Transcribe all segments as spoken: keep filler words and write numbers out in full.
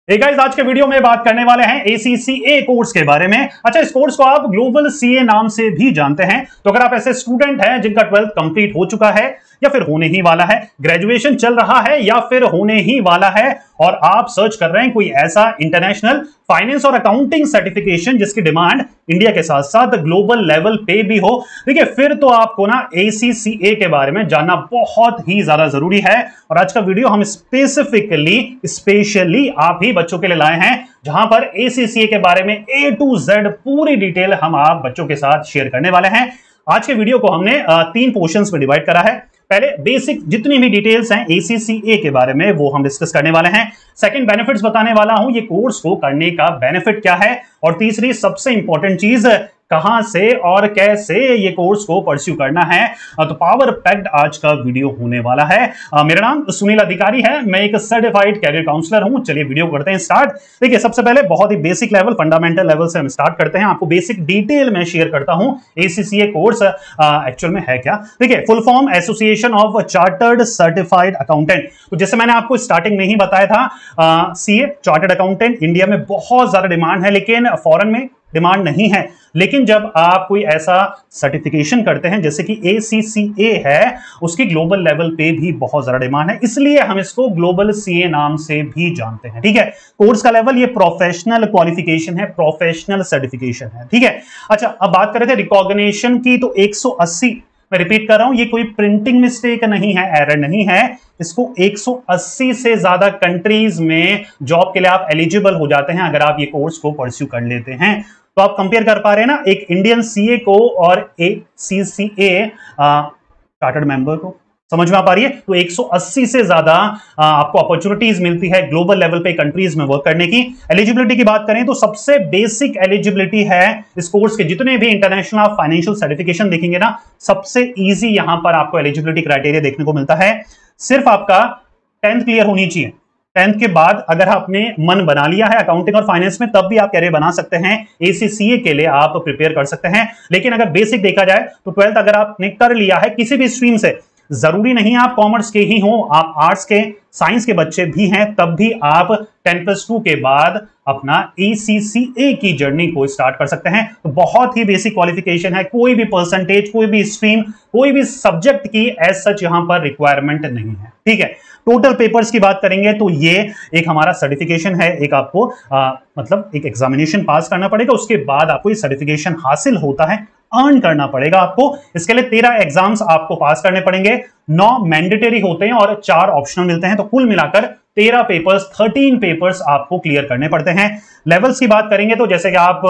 hey guys, आज के video में बात करने वाले हैं एसीसीए कोर्स के बारे में। अच्छा, इस कोर्स को आप ग्लोबल सीए नाम से भी जानते हैं। तो अगर आप ऐसे स्टूडेंट हैं जिनका ट्वेल्थ कंप्लीट हो चुका है या फिर होने ही वाला है, ग्रेजुएशन चल रहा है या फिर होने ही वाला है, और आप सर्च कर रहे हैं कोई ऐसा इंटरनेशनल फाइनेंस और अकाउंटिंग सर्टिफिकेशन जिसकी डिमांड इंडिया के साथ साथ ग्लोबल लेवल पे भी हो, देखिए फिर तो आपको ना एसीसीए के बारे में जानना बहुत ही ज्यादा जरूरी है। और आज का वीडियो हम स्पेसिफिकली स्पेशली आप ही बच्चों के लिए लाए हैं, जहां पर एसीसीए के बारे में ए टू जेड पूरी डिटेल हम आप बच्चों के साथ शेयर करने वाले हैं। आज के वीडियो को हमने तीन पोर्शंस में डिवाइड करा है। पहले बेसिक जितनी भी डिटेल्स हैं एसीसीए के बारे में वो हम डिस्कस करने वाले हैं। सेकंड, बेनिफिट्स बताने वाला हूं, ये कोर्स को करने का बेनिफिट क्या है। और तीसरी सबसे इंपॉर्टेंट चीज, कहां से और कैसे ये कोर्स को परस्यू करना है। तो पावर पैक्ड आज का वीडियो होने वाला है। मेरा नाम सुनील अधिकारी है, मैं एक सर्टिफाइड कैरियर काउंसलर हूं। चलिए वीडियो करते हैं स्टार्ट। देखिए सबसे पहले बहुत ही बेसिक लेवल, फंडामेंटल लेवल से हम स्टार्ट करते हैं। आपको बेसिक डिटेल में शेयर करता हूं एसीसीए कोर्स एक्चुअल में है क्या। देखिए full form association of chartered certified accountant. तो जैसे मैंने आपको स्टार्टिंग में ही बताया था, सीए चार्टर्ड अकाउंटेंट इंडिया में बहुत ज्यादा डिमांड है, लेकिन फॉरेन में डिमांड नहीं है। लेकिन जब आप कोई ऐसा सर्टिफिकेशन करते हैं जैसे कि एसीसीए है, उसकी ग्लोबल लेवल पे भी बहुत ज्यादा डिमांड है, इसलिए हम इसको ग्लोबल सीए नाम से भी जानते हैं। ठीक है, कोर्स का लेवल ये प्रोफेशनल क्वालिफिकेशन है, प्रोफेशनल सर्टिफिकेशन है। ठीक है, अच्छा अब बात कर रहे थे रिकॉग्निशन की, तो एक सौ अस्सी, मैं रिपीट कर रहा हूं, ये कोई प्रिंटिंग मिस्टेक नहीं है, एरर नहीं है। इसको एक सौ अस्सी से ज्यादा कंट्रीज में जॉब के लिए आप एलिजिबल हो जाते हैं अगर आप ये कोर्स को परस्यू कर लेते हैं। तो आप कंपेयर कर पा रहे हैं ना एक इंडियन सीए को और एसीसीए चार्टर्ड मेंबर को, समझ में आ पा रही है। तो एक सौ अस्सी से ज्यादा आपको अपॉर्चुनिटीज मिलती है ग्लोबल लेवल पे कंट्रीज में वर्क करने की। एलिजिबिलिटी की बात करें तो सबसे बेसिक एलिजिबिलिटी है इस कोर्स के जितने भी इंटरनेशनल आप फाइनेंशियल सर्टिफिकेशन देखेंगे ना, सबसे इजी यहां पर आपको एलिजिबिलिटी क्राइटेरिया देखने को मिलता है। सिर्फ आपका टेंथ क्लियर होनी चाहिए। टेंथ के बाद अगर आपने मन बना लिया है अकाउंटिंग और फाइनेंस में, तब भी आप कैरियर बना सकते हैं, एसीसीए के लिए आप प्रिपेयर कर सकते हैं। लेकिन अगर बेसिक देखा जाए तो ट्वेल्थ अगर आपने कर लिया है किसी भी स्ट्रीम से, जरूरी नहीं आप कॉमर्स के ही हो, आप आर्ट्स के, साइंस के बच्चे भी हैं, तब भी आप टेन प्लस टू के बाद अपना एसीसीए की जर्नी को स्टार्ट कर सकते हैं। तो बहुत ही बेसिक क्वालिफिकेशन है, कोई भी परसेंटेज, कोई भी स्ट्रीम, कोई भी सब्जेक्ट की एज सच यहां पर रिक्वायरमेंट नहीं है। ठीक है, टोटल पेपर्स की बात करेंगे तो ये एक हमारा सर्टिफिकेशन है, एक आपको आ, मतलब एक एग्जामिनेशन पास करना पड़ेगा, उसके बाद आपको ये सर्टिफिकेशन हासिल होता है, अर्न करना पड़ेगा आपको। इसके लिए तेरह एग्जाम्स आपको पास करने पड़ेंगे, नौ मैंडेटरी होते हैं और चार ऑप्शनल मिलते हैं। तो कुल मिलाकर तेरह पेपर्स, थर्टीन पेपर्स आपको क्लियर करने पड़ते हैं। लेवल्स की बात करेंगे तो जैसे कि आप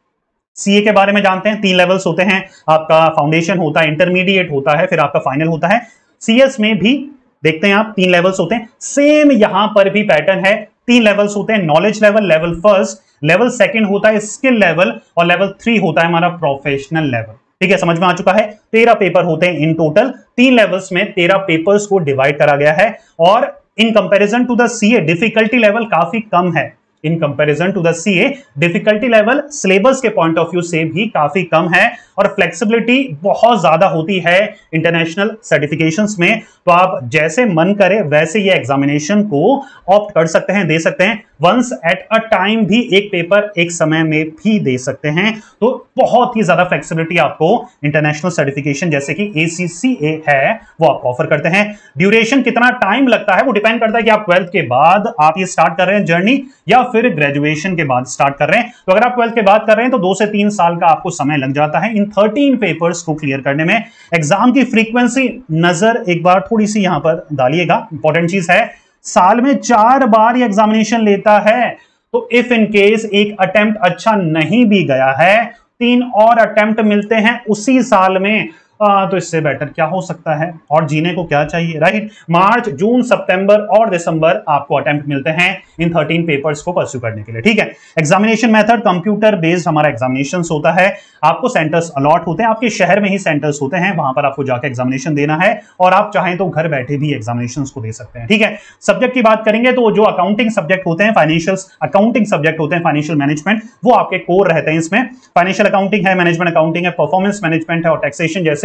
सीए के बारे में जानते हैं, तीन लेवल्स होते हैं, आपका फाउंडेशन होता है, इंटरमीडिएट होता है, फिर आपका फाइनल होता है। सीएस में भी देखते हैं आप तीन लेवल्स होते हैं, सेम यहां पर भी पैटर्न है, तीन लेवल्स होते हैं। Knowledge level, level first, level second होता है स्किल लेवल, और लेवल थ्री होता है हमारा प्रोफेशनल लेवल। ठीक है, समझ में आ चुका है। तेरह पेपर होते हैं इन टोटल, तीन लेवल्स में तेरह पेपर्स को डिवाइड करा गया है। और in comparison to the CA difficulty level काफी कम है। In comparison to the CA difficulty level syllabus के पॉइंट ऑफ व्यू से भी काफी कम है, और फ्लेक्सिबिलिटी बहुत ज्यादा होती है इंटरनेशनल सर्टिफिकेशंस में। तो आप जैसे मन करे वैसे ये एग्जामिनेशन को ऑप्ट कर सकते हैं, दे सकते हैं। वंस एट अ टाइम भी एक पेपर एक समय में भी दे सकते हैं। तो बहुत ही ज्यादा फ्लेक्सिबिलिटी आपको इंटरनेशनल सर्टिफिकेशन जैसे कि एसीसीए है वो आपको ऑफर करते हैं। ड्यूरेशन कितना टाइम लगता है वो डिपेंड करता है कि आप ट्वेल्थ के बाद आप ये स्टार्ट कर रहे हैं जर्नी या फिर ग्रेजुएशन के बाद स्टार्ट कर रहे हैं। तो अगर आप ट्वेल्थ के बाद कर रहे हैं तो दो से तीन साल का आपको समय लग जाता है इन थर्टीन पेपर्स को क्लियर करने में। एग्जाम की फ्रीक्वेंसी नजर एक बार थोड़ी सी यहां पर डालिएगा, इंपॉर्टेंट चीज है, साल में चार बार ये एग्जामिनेशन लेता है। तो इफ इन केस एक अटेम्प्ट अच्छा नहीं भी गया है, तीन और अटेम्प्ट मिलते हैं उसी साल में, आ, तो इससे बेटर क्या हो सकता है, और जीने को क्या चाहिए, राइट। मार्च, जून, सितंबर और दिसंबर आपको अटेम्प्ट मिलते हैं इन थर्टीन पेपर्स को परस्यू करने के लिए। ठीक है, एग्जामिनेशन मेथड कंप्यूटर बेस्ड हमारा एग्जामिनेशंस होता है। आपको सेंटर्स अलॉट होते हैं, आपके शहर में ही सेंटर्स होते हैं, वहां पर आपको जाकर एग्जामिनेशन देना है, और आप चाहें तो घर बैठे भी एग्जामिनेशंस को दे सकते हैं। ठीक है, सब्जेक्ट की बात करेंगे तो जो अकाउंटिंग सब्जेक्ट होते हैं, फाइनेंशियल अकाउंटिंग सब्जेक्ट होते हैं, फाइनेंशियल मैनेजमेंट, वो आपके कोर रहते हैं इसमें। फाइनेंशियल अकाउंटिंग है, मैनेजमेंट अकाउंटिंग है, परफॉर्मेंस मैनेजमेंट है और टैक्सेशन जैसे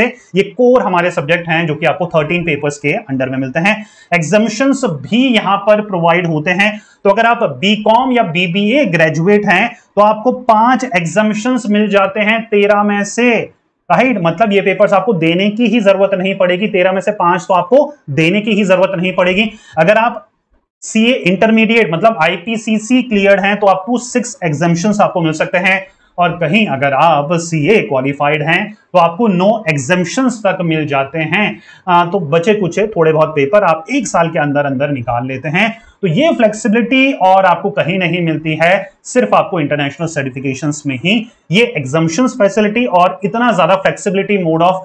ये कोर हमारे सब्जेक्ट हैं जो कि आपको थर्टीन पेपर्स के अंडर में मिलते हैं। एग्जामिशंस भी यहां पर प्रोवाइड होते हैं। तो अगर आप बीकॉम या बीबीए ग्रेजुएट हैं तो आपको पांच एग्जामिशंस मिल जाते हैं तेरह में से, राइट। मतलब ये पेपर्स आपको देने की ही जरूरत नहीं पड़ेगी, तेरह में से पांच तो आपको देने की ही जरूरत नहीं पड़ेगी। अगर आप सीए इंटरमीडिएट मतलब आईपीसीसी क्लियर्ड हैं तो आपको सिक्स एग्जामिशंस आपको मिल सकते हैं, और कहीं अगर आप सीए क्वालिफाइड हैं तो आपको नो एग्जामिशंस तक मिल जाते हैं। आ, तो बचे कुछ थोड़े बहुत पेपर आप एक साल के अंदर अंदर निकाल लेते हैं। तो ये फ्लेक्सिबिलिटी और आपको कहीं नहीं मिलती है, सिर्फ आपको इंटरनेशनल सर्टिफिकेशंस में ही ये एग्जामिशंस फैसिलिटी और इतना ज्यादा फ्लेक्सिबिलिटी मोड ऑफ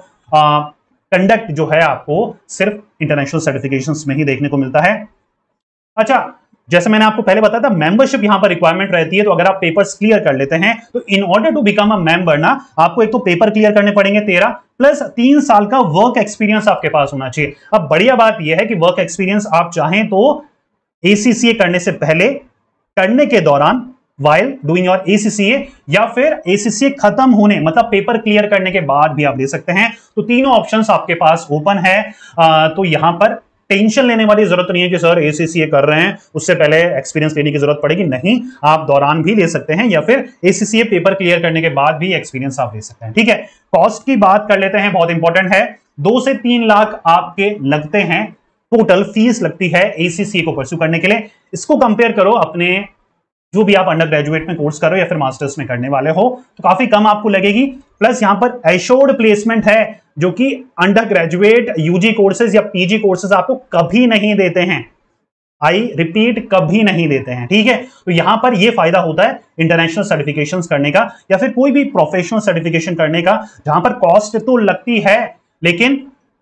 कंडक्ट जो है आपको सिर्फ इंटरनेशनल सर्टिफिकेशंस में ही देखने को मिलता है। अच्छा, जैसे मैंने आपको पहले बताया था मेंबरशिप यहां पर रिक्वायरमेंट रहती है। तो अगर आप पेपर्स क्लियर कर लेते हैं तो in order to become a member ना आपको एक तो पेपर क्लियर करने पड़ेंगे तेरह, प्लस तीन साल का वर्क एक्सपीरियंस आपके पास होना चाहिए। अब बढ़िया बात यह है कि वर्क एक्सपीरियंस आप चाहें तो एसीसीए करने से पहले, करने के दौरान, while doing your A C C A, या फिर A C C A खत्म होने मतलब पेपर क्लियर करने के बाद भी आप ले सकते हैं। तो तीनों ऑप्शंस आपके पास ओपन है। आ, तो यहां पर टेंशन लेने वाली जरूरत नहीं है कि sir A C C A कर रहे हैं उससे पहले एक्सपीरियंस लेने की जरूरत पड़ेगी, नहीं, आप दौरान भी ले सकते हैं या फिर A C C A paper clear करने के बाद भी एक्सपीरियंस आप ले सकते हैं। ठीक है, कॉस्ट की बात कर लेते हैं, बहुत इंपॉर्टेंट है। दो से तीन लाख आपके लगते हैं, टोटल फीस लगती है A C C A को परस्यू करने के लिए। इसको कंपेयर करो अपने जो भी आप अंडर ग्रेजुएट में कोर्स करो या फिर मास्टर्स में करने वाले हो तो काफी कम आपको लगेगी। प्लस यहां पर एश्योर्ड प्लेसमेंट है जो कि अंडर ग्रेजुएट यूजी कोर्सेज या पीजी कोर्सेज आपको कभी नहीं देते हैं। आई रिपीट, कभी नहीं देते हैं। ठीक है, तो यहां पर यह फायदा होता है इंटरनेशनल सर्टिफिकेशंस करने का या फिर कोई भी प्रोफेशनल सर्टिफिकेशन करने का, जहां पर कॉस्ट तो लगती है लेकिन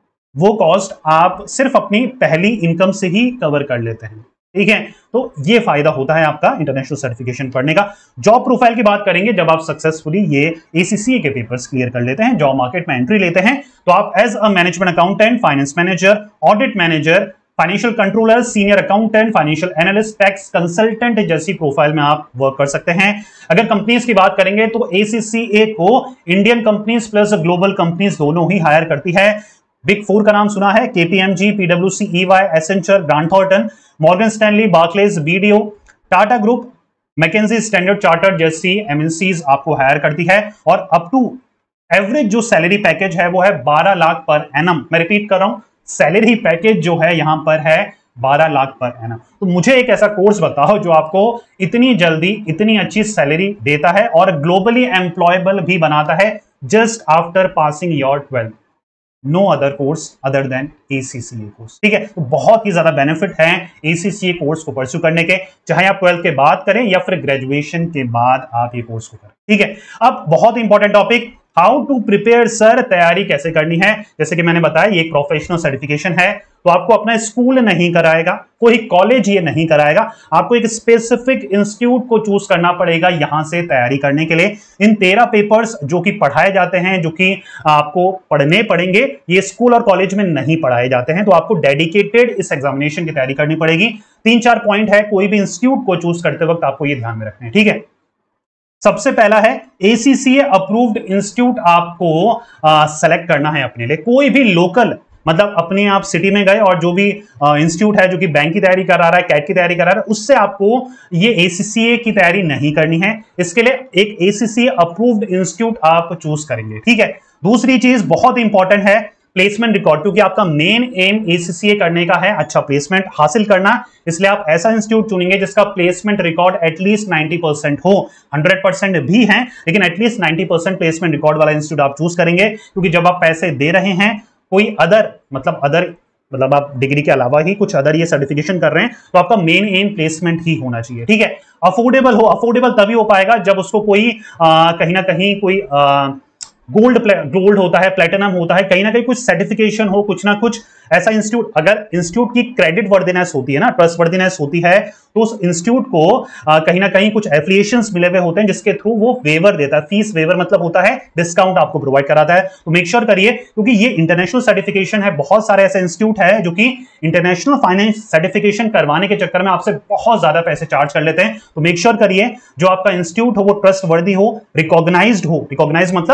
वो कॉस्ट आप सिर्फ अपनी पहली इनकम से ही कवर कर लेते हैं। ठीक है, तो ये फायदा होता है आपका इंटरनेशनल सर्टिफिकेशन पढ़ने का। जॉब प्रोफाइल की बात करेंगे, जब आप सक्सेसफुली ये एसीसीए के पेपर्स क्लियर कर लेते हैं, जॉब मार्केट में एंट्री लेते हैं, तो आप as a management accountant, finance manager, audit manager, financial controller, senior accountant, financial analyst, tax consultant जैसी प्रोफाइल में आप वर्क कर सकते हैं। अगर कंपनीज की बात करेंगे तो एसीसीए को Indian companies plus global companies दोनों ही हायर करती है। बिग फोर का नाम सुना है, केपीएमजी, पीडब्ल्यूसी, EY, Accenture, Grant Thornton, Morgan Stanley, Barclays, BDO, Tata group, McKinsey, Standard Chartered जैसी एमएनसीज आपको हायर करती है। और अप टू एवरेज जो सैलरी पैकेज है वो है बारह लाख पर एनम। मैं रिपीट कर रहा हूं, सैलरी पैकेज जो है यहां पर है बारह लाख पर एनम। तो मुझे एक ऐसा कोर्स बताओ जो आपको इतनी जल्दी इतनी अच्छी सैलरी देता है और ग्लोबली एम्प्लॉयबल भी बनाता है just after passing your twelfth. No other course other than ACCA course. ठीक है, तो बहुत ही ज्यादा बेनिफिट है एसीसीए कोर्स को परस्यू करने के, चाहे आप ट्वेल्थ के बाद करें या फिर ग्रेजुएशन के बाद आप ये कोर्स को करें। ठीक है, अब बहुत important topic, how to prepare sir, तैयारी कैसे करनी है। जैसे कि मैंने बताया ये एक प्रोफेशनल सर्टिफिकेशन है, तो आपको अपना स्कूल नहीं कराएगा, कोई कॉलेज ये नहीं कराएगा, आपको एक स्पेसिफिक इंस्टीट्यूट को चूज करना पड़ेगा यहां से तैयारी करने के लिए। इन तेरह पेपर्स जो कि पढ़ाए जाते हैं, जो कि आपको पढ़ने पड़ेंगे, ये स्कूल और कॉलेज में नहीं पढ़ाए जाते हैं, तो आपको डेडिकेटेड इस एग्जामिनेशन की तैयारी करनी पड़ेगी। तीन चार पॉइंट है कोई भी इंस्टीट्यूट को चूज करते वक्त आपको ये ध्यान में रखना है। ठीक है, सबसे पहला है एसीसीए अप्रूव्ड इंस्टीट्यूट आपको सेलेक्ट करना है अपने लिए। कोई भी लोकल मतलब अपने आप सिटी में गए और जो भी इंस्टीट्यूट है जो कि बैंक की तैयारी करा रहा है, कैट की तैयारी करा रहा है, उससे आपको ये एसीसीए की तैयारी नहीं करनी है। इसके लिए एक एसीसीए अप्रूव्ड इंस्टीट्यूट आप चूज करेंगे। ठीक है, दूसरी चीज बहुत इंपॉर्टेंट है प्लेसमेंट रिकॉर्ड, क्योंकि आपका मेन एम एसीसीए करने का है अच्छा प्लेसमेंट हासिल करना, इसलिए आप ऐसा इंस्टीट्यूट चुनेंगे जिसका प्लेसमेंट रिकॉर्ड एटलीस्ट नब्बे परसेंट हो। हंड्रेड परसेंट भी है लेकिन एटलीस्ट नब्बे परसेंट प्लेसमेंट रिकॉर्ड वाला इंस्टीट्यूट आप चूज करेंगे, क्योंकि जब आप पैसे दे रहे हैं कोई अदर मतलब अदर मतलब आप डिग्री के अलावा ही कुछ अदर ये सर्टिफिकेशन कर रहे हैं, तो आपका मेन एम प्लेसमेंट ही होना चाहिए। ठीक है, अफोर्डेबल हो, अफोर्डेबल तभी हो पाएगा जब उसको कोई आ, कहीं ना कहीं कोई आ, गोल्ड गोल्ड होता है, प्लेटिनम होता है, कहीं ना कहीं कुछ सर्टिफिकेशन हो, कुछ ना कुछ ऐसा इंस्टीट्यूट। अगर इंस्टीट्यूट की क्रेडिट वर्दीनेस होती है ना, ट्रस्ट वर्दीनेस होती है, तो उस इंस्टीट्यूट को आ, कहीं ना कहीं कुछ एफिलिएशंस मिले हुए होते हैं जिसके थ्रू वो वेवर देता है। फीस वेवर मतलब होता है डिस्काउंट आपको प्रोवाइड कराता है। तो मेक श्योर करिए, क्योंकि ये इंटरनेशनल सर्टिफिकेशन है, बहुत सारे ऐसे इंस्टीट्यूट है जो कि इंटरनेशनल फाइनेंस सर्टिफिकेशन करवाने के चक्कर में आपसे बहुत ज्यादा पैसे चार्ज कर लेते हैं। तो मेक श्योर करिए जो आपका इंस्टीट्यूट हो वो ट्रस्ट वर्दी हो, रिकॉग्नाइज्ड हो। रिकॉग्नाइज मतलब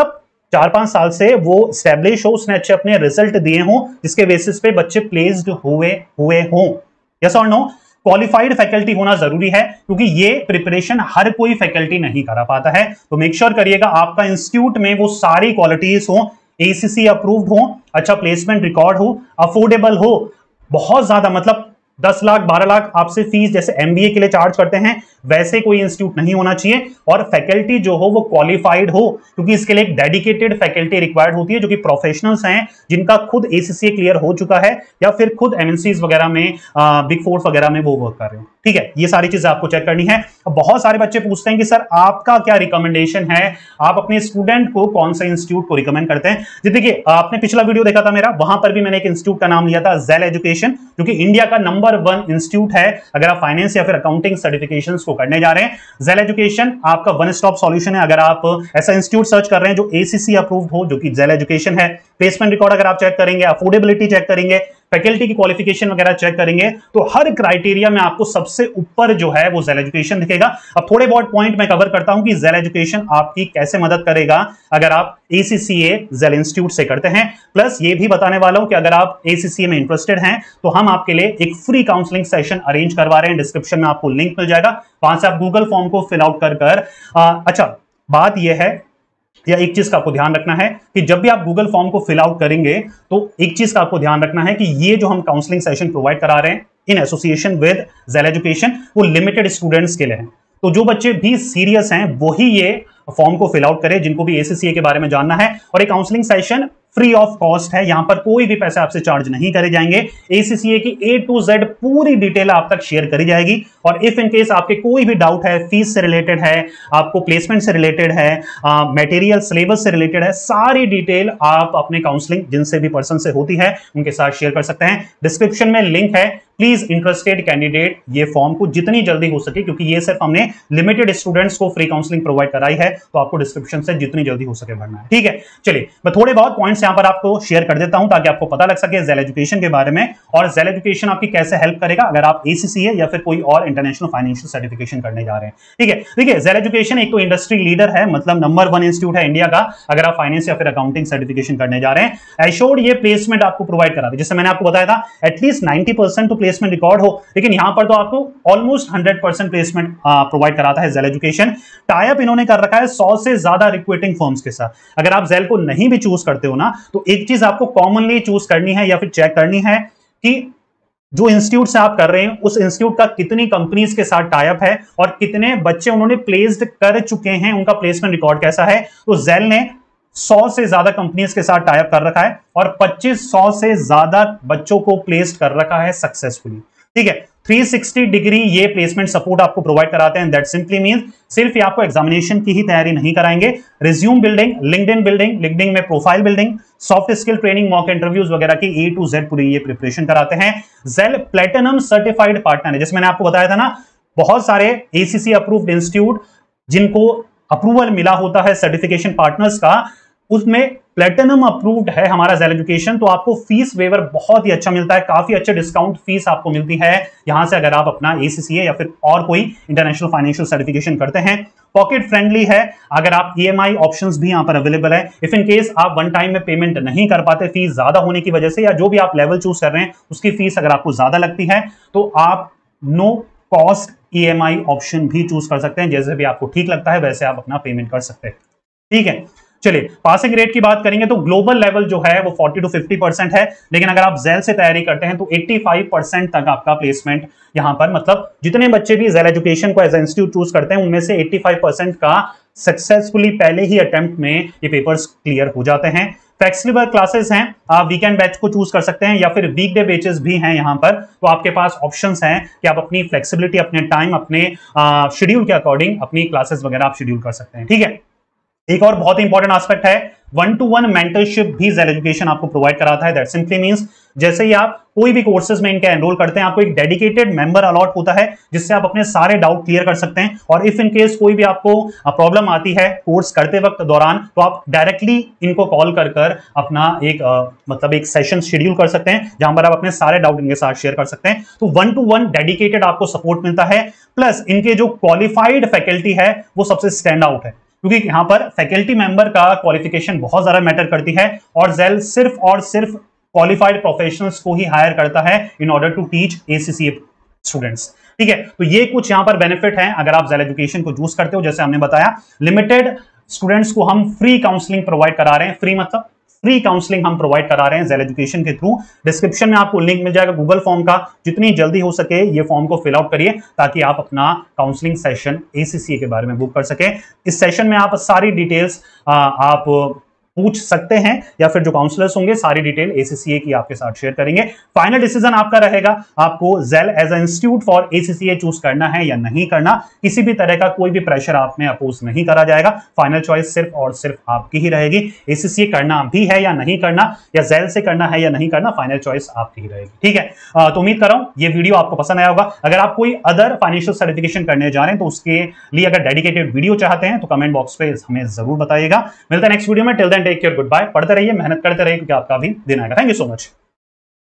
चार पांच साल से वो स्टैब्लिश हो, उसने अच्छे अपने रिजल्ट दिए हों, जिसके बेसिस पे बच्चे प्लेस्ड हुए हुए हों। यस और नो? क्वालिफाइड फैकल्टी होना जरूरी है, क्योंकि ये प्रिपरेशन हर कोई फैकल्टी नहीं करा पाता है। तो मेक श्योर करिएगा आपका इंस्टीट्यूट में वो सारी क्वालिटीज हो, एसीसी अप्रूव्ड हो, अच्छा प्लेसमेंट रिकॉर्ड हो, अफोर्डेबल हो, बहुत ज्यादा मतलब दस लाख बारह लाख आपसे फीस जैसे एमबीए के लिए चार्ज करते हैं वैसे कोई इंस्टीट्यूट नहीं होना चाहिए, और फैकल्टी जो हो वो क्वालिफाइड हो, क्योंकि इसके लिए एक डेडिकेटेड फैकल्टी रिक्वायर्ड होती है जो कि प्रोफेशनल्स हैं, जिनका खुद एसीसीए क्लियर हो चुका है या फिर खुद एमएनसीज वगैरह में, बिग फोर वगैरह में वो वर्क कर रहे हो। ठीक है, ये सारी चीजें आपको चेक करनी है। अब बहुत सारे बच्चे पूछते हैं कि सर आपका क्या रिकमेंडेशन है, आप अपने स्टूडेंट को कौन सा इंस्टीट्यूट को रिकमेंड करते हैं। जी देखिए, आपने पिछला वीडियो देखा था मेरा, वहां पर भी मैंने एक इंस्टीट्यूट का नाम लिया था, जेल एजुकेशन, जो कि इंडिया का नंबर वन इंस्टीट्यूट है अगर आप फाइनेंस या फिर अकाउंटिंग सर्टिफिकेशन को करने जा रहे हैं। जेल एजुकेशन आपका वन स्टॉप सॉल्यूशन है। अगर आप ऐसा इंस्टीट्यूट सर्च कर रहे हैं जो एसीसी अप्रूव्ड हो, जो कि जेल एजुकेशन है, प्लेसमेंट रिकॉर्ड अगर आप चेक करेंगे, अफोर्डेबिलिटी चेक करेंगे, फैकल्टी की क्वालिफिकेशन वगैरह चेक करेंगे, तो हर क्राइटेरिया में आपको सबसे ऊपर जो है वो जेल एजुकेशन दिखेगा। अब थोड़े बहुत पॉइंट मैं कवर करता हूं कि जेल एजुकेशन आपकी कैसे मदद करेगा अगर आप एसीसीए जेल इंस्टीट्यूट से करते हैं। प्लस ये भी बताने वाला हूं कि अगर आप एसीसीए में इंटरेस्टेड हैं तो हम आपके लिए एक फ्री काउंसलिंग सेशन अरेंज करवा रहे हैं। डिस्क्रिप्शन में आपको लिंक मिल जाएगा, वहां से आप गूगल फॉर्म को फिल आउट कर कर आ, अच्छा बात यह है, या एक चीज का आपको ध्यान रखना है कि जब भी आप गूगल फॉर्म को फिल आउट करेंगे तो एक चीज का आपको ध्यान रखना है कि ये जो हम काउंसलिंग सेशन प्रोवाइड करा रहे हैं in association with Zell education, वो लिमिटेड स्टूडेंट्स के लिए है। तो जो बच्चे भी सीरियस हैं वही ये फॉर्म को फिल आउट करें, जिनको भी एसीसीए के बारे में जानना है। और एक counselling session free of cost है, यहां पर कोई भी पैसे आपसे चार्ज नहीं करे जाएंगे। एसीसीए की ए टू जेड पूरी डिटेल आप तक शेयर करी जाएगी, और इफ इन केस आपके कोई भी डाउट है, फीस से रिलेटेड है, आपको प्लेसमेंट से रिलेटेड है, मटेरियल सिलेबस से रिलेटेड है, सारी डिटेल आप अपने काउंसलिंग जिनसे भी पर्सन से होती है उनके साथ शेयर कर सकते हैं। डिस्क्रिप्शन में लिंक है, प्लीज इंटरेस्टेड कैंडिडेट ये फॉर्म को जितनी जल्दी हो सके, क्योंकि ये सिर्फ हमने लिमिटेड स्टूडेंट्स को फ्री काउंसलिंग प्रोवाइड कराई है, तो आपको डिस्क्रिप्शन से जितनी जल्दी हो सके भरना है। ठीक है, चलिए मैं थोड़े बहुत पॉइंट्स यहां पर आपको शेयर कर देता हूं ताकि आपको पता लग सके जेल एजुकेशन के बारे में, और जेल एजुकेशन आपकी कैसे हेल्प करेगा अगर आप एसीसीए या फिर कोई और इंटरनेशनल फाइनेंशियल सर्टिफिकेशन करने जा रहे हैं। ठीक है, देखिए जेल एजुकेशन एक तो इंडस्ट्री लीडर है, मतलब नंबर वन इंस्टीट्यूट है इंडिया का अगर आप फाइनेंस या फिर अकाउंटिंग सर्टिफिकेशन करने जा रहे हैं। एश्योर्ड ये प्लेसमेंट आपको प्रोवाइड कराते हैं, जैसे मैंने आपको बताया था एटलीस्ट नाइंटी परसेंट तो प्लेसमेंट रिकॉर्ड हो, लेकिन यहां पर तो आपको almost hundred percent placement provide कराता है जेल एजुकेशन। टाइप इन्होंने कर रखा है सौ से ज्यादा रिक्रूटिंग फर्म्स के साथ। अगर आप जेल को नहीं भी चूज करते हो ना, तो एक चीज आपको कॉमनली चूज करनी है या फिर चेक करनी है कि जो इंस्टीट्यूट से आप कर रहे हैं उस इंस्टीट्यूट का कितनी कंपनीज के साथ टाइप है और कितने बच्चे उन्होंने प्लेस्ड कर चुके हैं, उनका प्लेसमेंट रिकॉर्ड कैसा है। तो जेल ने सौ से ज्यादा कंपनीज के साथ टाइप कर रखा है और पच्चीस सौ से ज्यादा बच्चों को प्लेस्ड कर रखा है सक्सेसफुली। ठीक है, थ्री सिक्सटी डिग्री ये प्लेसमेंट सपोर्ट आपको प्रोवाइड कराते हैं। दैट सिंपली मींस सिर्फ ये आपको एग्जामिनेशन की ही तैयारी नहीं कराएंगे, resume building, LinkedIn building, LinkedIn में profile building, soft skill training, mock interviews वगैरह की ए टू जेड पूरी ये प्रिपरेशन कराते हैं। जेल प्लेटिनम सर्टिफाइड पार्टनर है, जैसे मैंने आपको बताया था ना, बहुत सारे एसीसी अप्रूव्ड इंस्टीट्यूट जिनको अप्रूवल मिला होता है सर्टिफिकेशन पार्टनर्स का, उसमें प्लेटिनम अप्रूव्ड है हमारा जेल एजुकेशन। तो आपको फीस वेवर बहुत ही अच्छा मिलता है, काफी अच्छे डिस्काउंट फीस आपको मिलती है यहां से अगर आप अपना एसीसीए या फिर और कोई इंटरनेशनल फाइनेंशियल सर्टिफिकेशन करते हैं। पॉकेट फ्रेंडली है, अगर आप ईएमआई ऑप्शंस भी यहां पर अवेलेबल है। इफ इन केस आप वन टाइम में पेमेंट नहीं कर पाते फीस ज्यादा होने की वजह से, या जो भी आप लेवल चूज कर रहे हैं उसकी फीस अगर आपको ज्यादा लगती है, तो आप नो कॉस्ट ईएमआई ऑप्शन भी चूज कर सकते हैं। जैसे भी आपको ठीक लगता है वैसे आप अपना पेमेंट कर सकते हैं। ठीक है, चलिए पासिंग रेट की बात करेंगे तो ग्लोबल लेवल जो है वो फोर्टी टू फिफ्टी परसेंट है, लेकिन अगर आप जेल से तैयारी करते हैं तो एट्टी फाइव परसेंट तक आपका प्लेसमेंट यहां पर, मतलब जितने बच्चे भी जेल एजुकेशन को एज इंस्टीट्यूट चूज करते हैं उनमें से एट्टी फाइव परसेंट का सक्सेसफुली पहले ही अटेम्प्ट में ये पेपर्स क्लियर हो जाते हैं। फ्लेक्सिबल क्लासेस हैं, आप वीकेंड बैच को चूज कर सकते हैं या फिर वीकडे बैचेस भी हैं यहां पर, तो आपके पास ऑप्शंस हैं कि आप अपनी फ्लेक्सिबिलिटी, अपने टाइम, अपने शेड्यूल के अकॉर्डिंग अपनी क्लासेस वगैरह आप शेड्यूल कर सकते हैं। ठीक है, एक और बहुत ही इंपॉर्टेंट एस्पेक्ट है, वन टू वन मेंटरशिप भी जेल एजुकेशन आपको प्रोवाइड कराता है। दैट सिंपली मींस जैसे ही आप कोई भी कोर्सेज में इनके एनरोल करते हैं, आपको एक डेडिकेटेड मेंबर अलॉट होता है जिससे आप अपने सारे डाउट क्लियर कर सकते हैं। और इफ इन केस कोई भी आपको प्रॉब्लम आती है कोर्स करते वक्त दौरान, तो आप डायरेक्टली इनको कॉल कर कर अपना एक आ, मतलब एक सेशन शेड्यूल कर सकते हैं जहां पर आप अपने सारे डाउट इनके साथ शेयर कर सकते हैं। तो वन टू वन डेडिकेटेड आपको सपोर्ट मिलता है। प्लस इनके जो क्वालिफाइड फैकल्टी है वो सबसे स्टैंड आउट है। क्योंकि यहां पर फैकल्टी मेंबर का क्वालिफिकेशन बहुत ज्यादा मैटर करती है और जेल सिर्फ और सिर्फ क्वालिफाइड प्रोफेशनल्स को ही हायर करता है in order to teach ACCA students. ठीक है, तो ये कुछ यहां पर बेनिफिट है अगर आप जेल एजुकेशन को चूज करते हो। जैसे हमने बताया, लिमिटेड स्टूडेंट्स को हम फ्री काउंसलिंग प्रोवाइड करा रहे हैं। फ्री मतलब फ्री काउंसलिंग हम प्रोवाइड करा रहे हैं जेल एजुकेशन के थ्रू। डिस्क्रिप्शन में आपको लिंक मिल जाएगा गूगल फॉर्म का, जितनी जल्दी हो सके ये फॉर्म को फिल आउट करिए ताकि आप अपना काउंसलिंग सेशन एसीसीए के बारे में बुक कर सके। इस सेशन में आप सारी डिटेल्स आप पूछ सकते हैं या फिर जो काउंसलर्स होंगे सारी डिटेल एसीसीए की आपके साथ शेयर करेंगे। फाइनल डिसीजन आपका रहेगा, आपको Zell as a institute for ACCA choose करना है या नहीं करना। किसी भी तरह का कोई भी प्रेशर आप में अपोज नहीं करा जाएगा। फाइनल चॉइस सिर्फ और सिर्फ आपकी ही रहेगी। एसीसीए करना भी है या नहीं करना, या जेल से करना है या नहीं करना, फाइनल चॉइस आपकी ही रहेगी। ठीक है, तो उम्मीद कर रहा हूं ये वीडियो आपको पसंद आया होगा। अगर आप कोई अदर फाइनेंशियल सर्टिफिकेशन करने जा रहे हैं तो उसके लिए अगर डेडिकेटेड वीडियो चाहते हैं तो कमेंट बॉक्स पे हमें जरूर बताइएगा। मिलता है नेक्स्ट वीडियो में। Till then take care, good bye. पढ़ते रहिए, मेहनत करते रहिए क्योंकि आपका भी दिन आएगा। Thank you so much.